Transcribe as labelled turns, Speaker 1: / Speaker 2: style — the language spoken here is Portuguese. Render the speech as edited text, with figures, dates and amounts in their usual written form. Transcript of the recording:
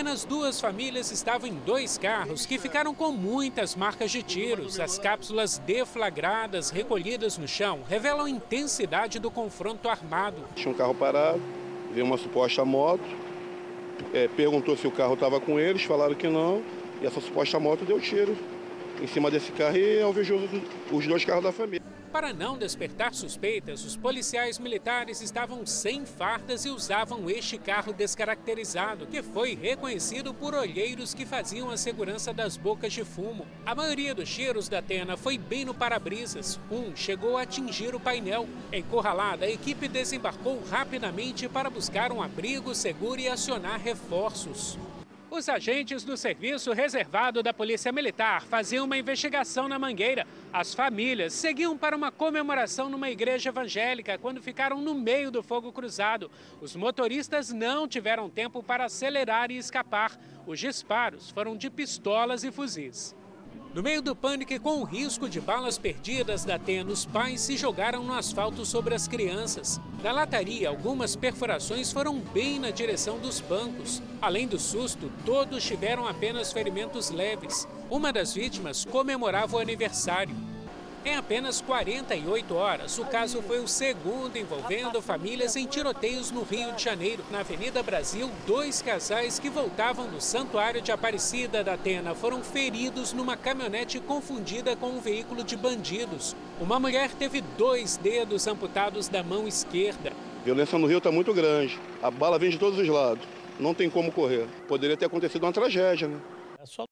Speaker 1: Apenas 2 famílias estavam em 2 carros que ficaram com muitas marcas de tiros. As cápsulas deflagradas recolhidas no chão revelam a intensidade do confronto armado.
Speaker 2: Tinha um carro parado, veio uma suposta moto, perguntou se o carro estava com eles, falaram que não, e essa suposta moto deu tiro em cima desse carro e alvejou os 2 carros da família.
Speaker 1: Para não despertar suspeitas, os policiais militares estavam sem fardas e usavam este carro descaracterizado, que foi reconhecido por olheiros que faziam a segurança das bocas de fumo. A maioria dos tiros da Atena foi bem no para-brisas. Um chegou a atingir o painel. Encurralada, a equipe desembarcou rapidamente para buscar um abrigo seguro e acionar reforços. Os agentes do serviço reservado da Polícia Militar faziam uma investigação na Mangueira. As famílias seguiam para uma comemoração numa igreja evangélica quando ficaram no meio do fogo cruzado. Os motoristas não tiveram tempo para acelerar e escapar. Os disparos foram de pistolas e fuzis. No meio do pânico e com o risco de balas perdidas da Atena, os pais se jogaram no asfalto sobre as crianças. Na lataria, algumas perfurações foram bem na direção dos bancos. Além do susto, todos tiveram apenas ferimentos leves. Uma das vítimas comemorava o aniversário. Em apenas 48 horas, o caso foi o segundo envolvendo famílias em tiroteios no Rio de Janeiro. Na Avenida Brasil, 2 casais que voltavam do Santuário de Aparecida da Atena foram feridos numa caminhonete confundida com um veículo de bandidos. Uma mulher teve 2 dedos amputados da mão esquerda.
Speaker 2: A violência no Rio está muito grande, a bala vem de todos os lados, não tem como correr. Poderia ter acontecido uma tragédia, né?